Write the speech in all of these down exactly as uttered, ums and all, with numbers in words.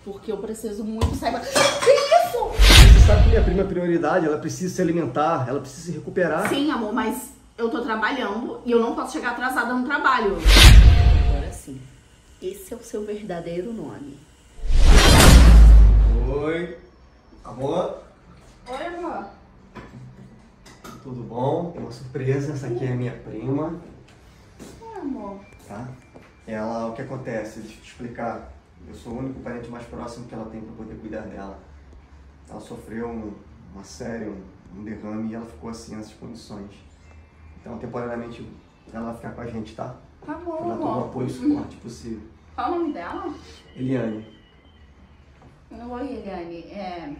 Porque eu preciso muito sair... Que isso? Você sabe que minha prima é prioridade, ela precisa se alimentar, ela precisa se recuperar. Sim, amor, mas eu tô trabalhando e eu não posso chegar atrasada no trabalho. Agora sim, esse é o seu verdadeiro nome. Oi, amor. Oi, amor. Tudo bom? Tem uma surpresa, essa aqui é a minha prima. Oi, amor. Tá? Ela, o que acontece? Deixa eu te explicar. Eu sou o único parente mais próximo que ela tem para poder cuidar dela. Ela sofreu um, uma série, um, um derrame e ela ficou assim nessas condições. Então, temporariamente, ela vai ficar com a gente, tá? Tá bom, ela amor. todo o apoio e suporte possível. Qual o nome dela? Eliane. Oi, Eliane. É...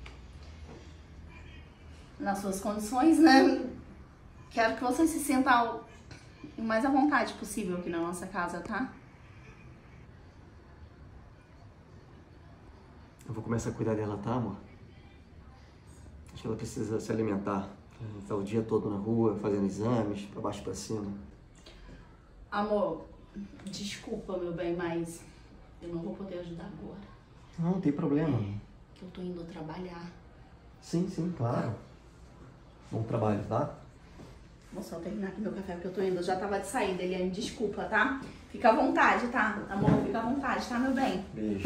Nas suas condições, né? Quero que você se sinta o mais à vontade possível aqui na nossa casa, tá? Eu vou começar a cuidar dela, tá, amor? Acho que ela precisa se alimentar. Tá o dia todo na rua, fazendo exames, pra baixo e pra cima. Amor, desculpa, meu bem, mas eu não vou poder ajudar agora. Não, não tem problema. É, que eu tô indo trabalhar. Sim, sim, claro. Bom trabalho, tá? Vou só terminar aqui meu café, porque eu tô indo. Eu já tava de saída, Eliane, desculpa, tá? Fica à vontade, tá? Amor, fica à vontade, tá, meu bem? Beijo.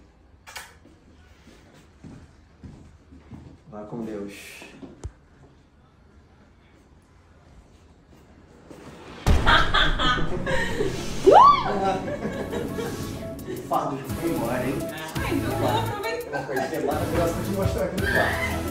Vá com Deus. Fardo já foi embora, hein? Ai, então vou aproveitar. Uma coisinha maravilhosa pra te mostrar aqui no quarto.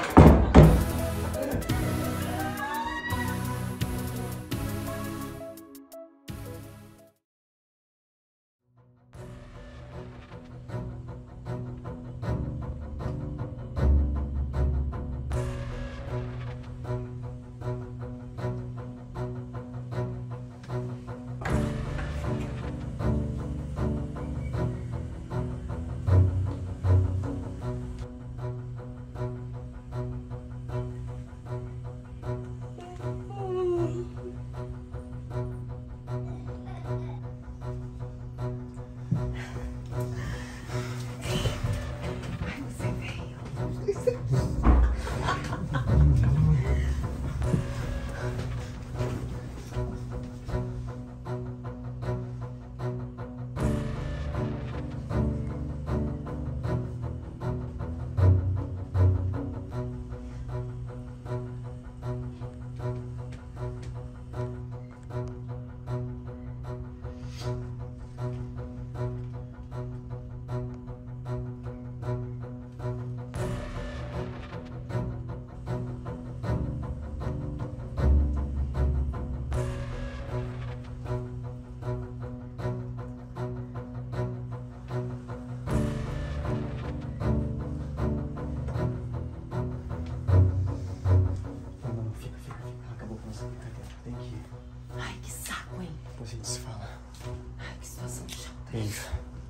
Ai, que saco, hein? Depois a gente se fala. Ai, que situação chata. Beijo.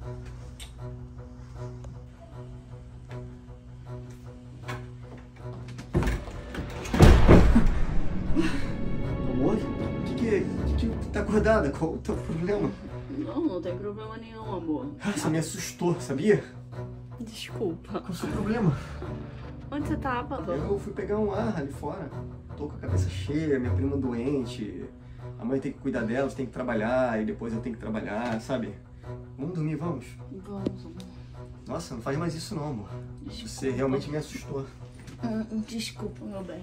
Amor, o que que, que que tá acordada? Qual o teu problema? Não, não tem problema nenhum, amor. Ah, você me assustou, sabia? Desculpa. Qual é o seu problema? Onde você tava? Eu fui pegar um ar ali fora. Tô com a cabeça cheia, minha prima doente. A mãe tem que cuidar dela, tem que trabalhar, e depois eu tenho que trabalhar, sabe? Vamos dormir, vamos? Vamos, amor. Nossa, não faz mais isso não, amor. Desculpa. Você realmente me assustou. Hum, desculpa, meu bem.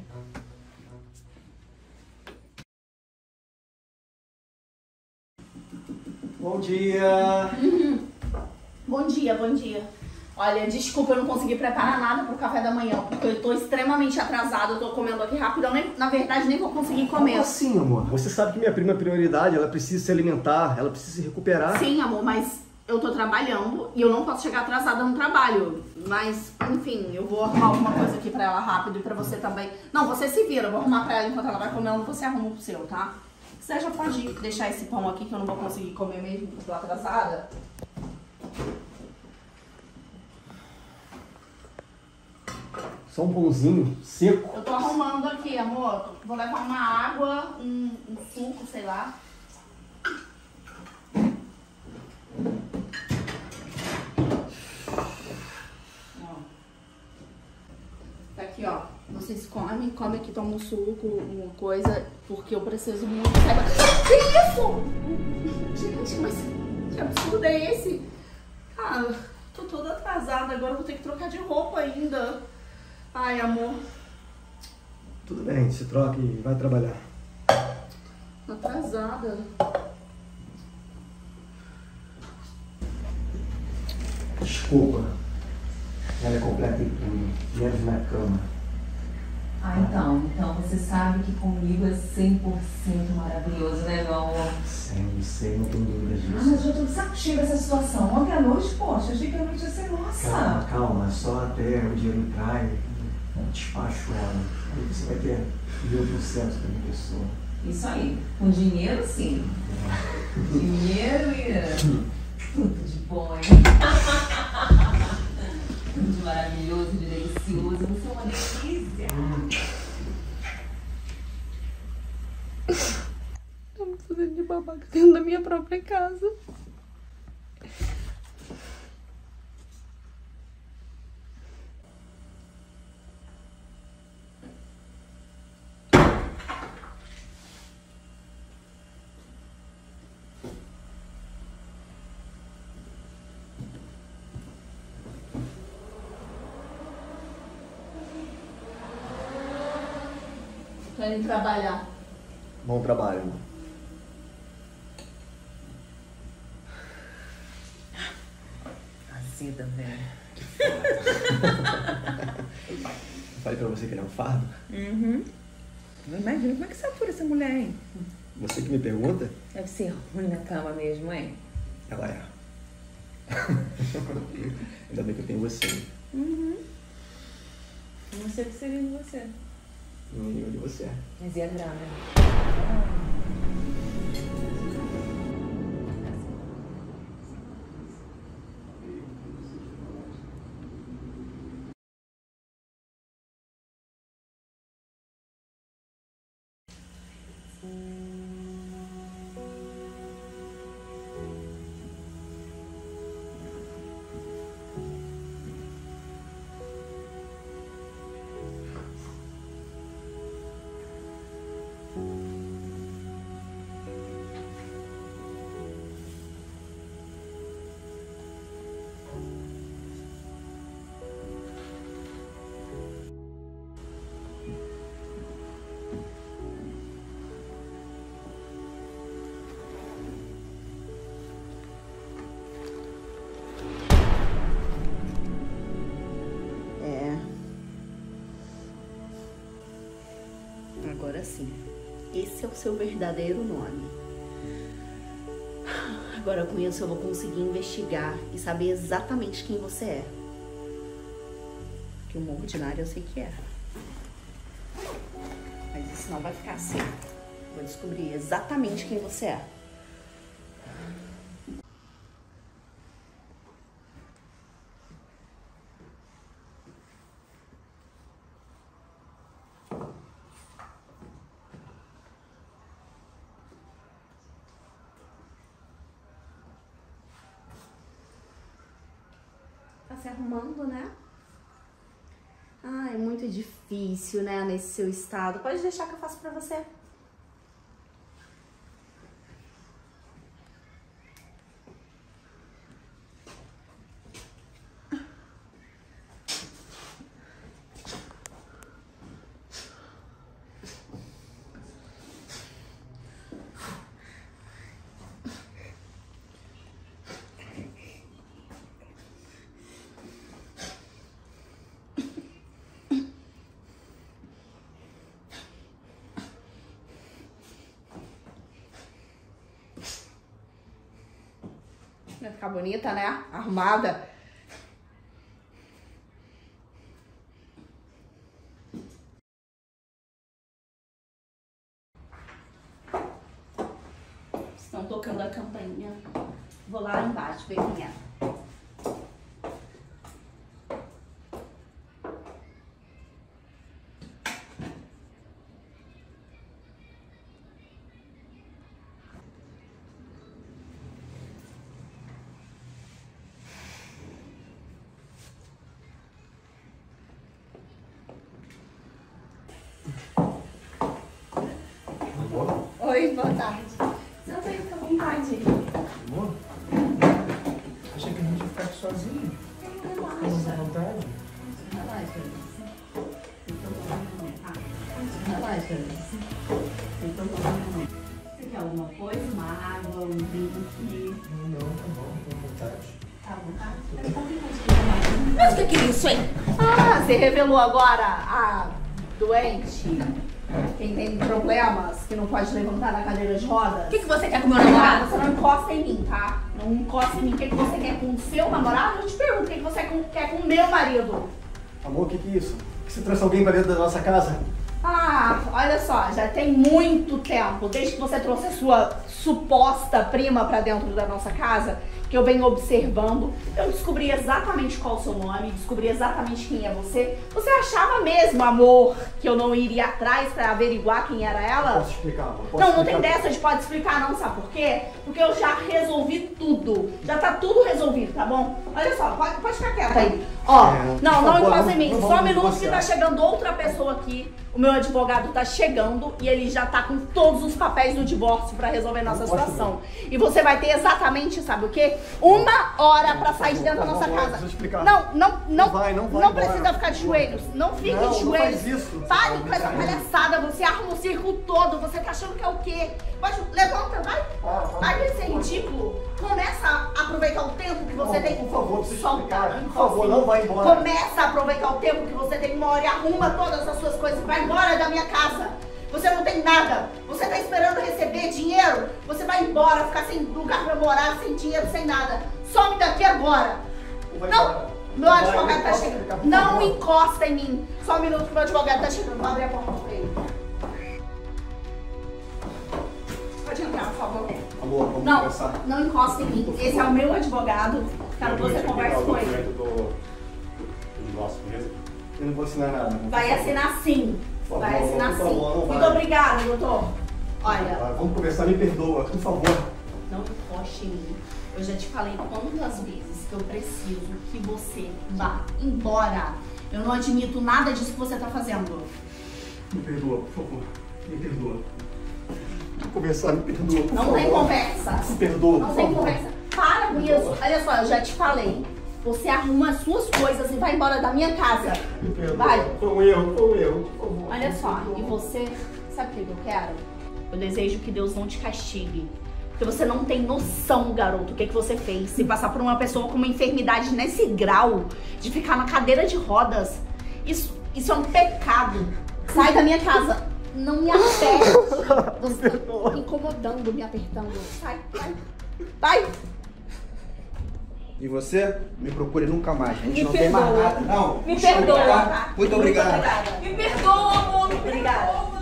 Bom dia! Bom dia, bom dia. Olha, desculpa, eu não consegui preparar nada pro café da manhã, porque eu tô extremamente atrasada, eu tô comendo aqui rápido, eu nem, na verdade nem vou conseguir comer. Como assim, amor? Você sabe que minha prima é prioridade, ela precisa se alimentar, ela precisa se recuperar. Sim, amor, mas eu tô trabalhando e eu não posso chegar atrasada no trabalho. Mas, enfim, eu vou arrumar alguma coisa aqui pra ela rápido e pra você também. Não, você se vira, eu vou arrumar pra ela enquanto ela vai comendo, você arruma pro seu, tá? Você já pode deixar esse pão aqui que eu não vou conseguir comer mesmo, porque eu tô atrasada. Só um pãozinho seco. Eu tô arrumando aqui, amor. Vou levar uma água, um, um suco, sei lá. vocês comem, come aqui, toma um suco, uma coisa, porque eu preciso muito. Que isso? Gente, mas que absurdo é esse? Ah, tô toda atrasada, agora eu vou ter que trocar de roupa ainda. Ai, amor. Tudo bem, se troca e vai trabalhar. Atrasada. Desculpa. Ela é completa em tudo, menos na cama. Ah, então. Então você sabe que comigo é cem por cento maravilhoso, né, meu amor? Sei, sei, não tenho dúvidas disso. Ah, mas eu tô de saco cheio dessa situação. Ontem à noite, poxa, achei que a noite ia ser nossa. Calma, calma, só até o dinheiro entrar e eu despacho ela. Aí você vai ter mil por cento da minha pessoa. Isso aí. Com dinheiro, sim. Dinheiro e tudo de bom, hein? Tudo de maravilhoso, de delicioso. Você é uma delícia. Tô me fazendo de babaca dentro da minha própria casa. Querem trabalhar. Bom trabalho, irmão. Azeda, velho. Falei pra você que ele é um fardo? Uhum. Imagina como é que você atura essa mulher, hein? Você que me pergunta? Deve ser ruim na cama mesmo, hein? Ela é. Ainda bem que eu tenho você. Uhum. Não sei o que seria de você. Nenhum de você. Mas ia grana. Agora sim, esse é o seu verdadeiro nome. Agora com isso eu vou conseguir investigar e saber exatamente quem você é. Porque o Morro ordinário eu sei que é. Mas isso não vai ficar assim. Vou descobrir exatamente quem você é. Tá se arrumando, né? Ah, é muito difícil, né, nesse seu estado. Pode deixar que eu faço pra você. Vai ficar bonita, né? Arrumada. Estão tocando a campainha. Vou lá embaixo ver quem é. boa tarde. Senta aí, fica à vontade. Amor? Achei que a gente ia ficar aqui sozinho. Vamos à vontade. Relaxa. Relaxa. Você quer alguma coisa? Uma água, um drink? Não, não, tá bom, fica à vontade. Tá à vontade? Mas o que que é isso aí? Ah, você revelou agora a doente, quem tem problemas, que não pode levantar na cadeira de rodas? O que, que você quer com o meu namorado? Você não encosta em mim, tá? Não encosta em mim. O que, que você quer com o seu namorado? Eu te pergunto, o que, que você quer com o meu marido? Amor, o que, que é isso? Que você trouxe alguém pra dentro da nossa casa? Ah, olha só, já tem muito tempo, desde que você trouxe a sua suposta prima pra dentro da nossa casa, que eu venho observando, eu descobri exatamente qual é o seu nome, descobri exatamente quem é você. Você achava mesmo, amor, que eu não iria atrás pra averiguar quem era ela? Posso explicar, amor? Posso Não, não explicar? tem dessa de pode explicar não, sabe por quê? Porque eu já resolvi tudo, já tá tudo resolvido, tá bom? Olha só, pode, pode ficar quieta aí. Ó, É, por não, não favor, encosta não- em mim, não só um vamos minuto que negociar. tá chegando outra pessoa aqui. O meu advogado tá chegando e ele já tá com todos os papéis do divórcio pra resolver nossa Não posso situação. E você vai ter exatamente, sabe o quê? Uma hora pra sair de dentro da Por nossa favor, casa. preciso explicar. Não, não, não. Não vai, não vai Não embora. precisa ficar de joelhos. Não fique Não, de não joelhos. faz isso. Pare com essa palhaçada. Você arma o circo todo. Você tá achando que é o quê? Pode, levanta, vai. Vai de ser ridículo. Começa a aproveitar o tempo que você Não, tem. por favor, preciso Solta, explicar. não Por encosta favor, em não mim. vai embora. Começa a aproveitar o tempo que você tem uma hora e arruma todas as suas coisas. Vai embora da minha casa. Você não tem nada. Você tá esperando receber dinheiro. Você vai embora, ficar sem lugar pra morar, sem dinheiro, sem nada. Some daqui agora. Vai Não, embora. meu Vai, advogado não tá posso chegando. explicar, por Não favor. encosta em mim. Só um minuto que meu advogado tá chegando. Vou abrir a porta pra ele. Pode entrar, por favor. Amor, vamos Não, conversar. não encosta em mim. Esse é o meu advogado. Quero que você converse com ele. do nosso mesmo. Eu não vou assinar nada. não Vai vou assinar sim. Por Vai favor, assinar por sim. favor, não Muito vai. obrigada, doutor. Olha, Ah, vamos conversar, me perdoa, por favor. não encoste em mim. Eu já te falei quantas vezes que eu preciso que você vá embora. Eu não admito nada disso que você tá fazendo. Me perdoa, por favor. Me perdoa. Vamos conversar, me perdoa, por Não favor. tem conversa. Me perdoa, Não por tem favor. conversa. Para com isso. Olha só, eu já te falei. Você arruma as suas coisas e vai embora da minha casa. Me perdoa. Vai. Foi um erro, foi um erro, por favor. Olha Me só, perdoa. e você, sabe o que eu quero? Eu desejo que Deus não te castigue. Porque você não tem noção, garoto, o que, que você fez. Se passar por uma pessoa com uma enfermidade nesse grau, de ficar na cadeira de rodas, isso, isso é um pecado. Sai da minha casa. Não me aperte. Você tá me incomodando, me apertando. Sai, vai. Vai. E você? Me procure nunca mais. A gente Me não tem mais perdoa. nada. Não. Me perdoa, tá? Muito obrigado. obrigada. Me perdoa, amor, me Obrigada. perdoa.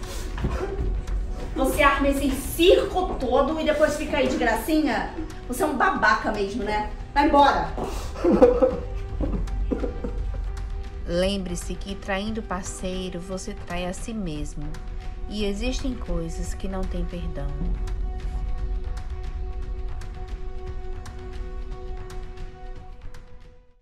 Você arma esse circo todo e depois fica aí de gracinha? Você é um babaca mesmo, né? Vai embora. Lembre-se que traindo o parceiro, você trai a si mesmo. E existem coisas que não têm perdão.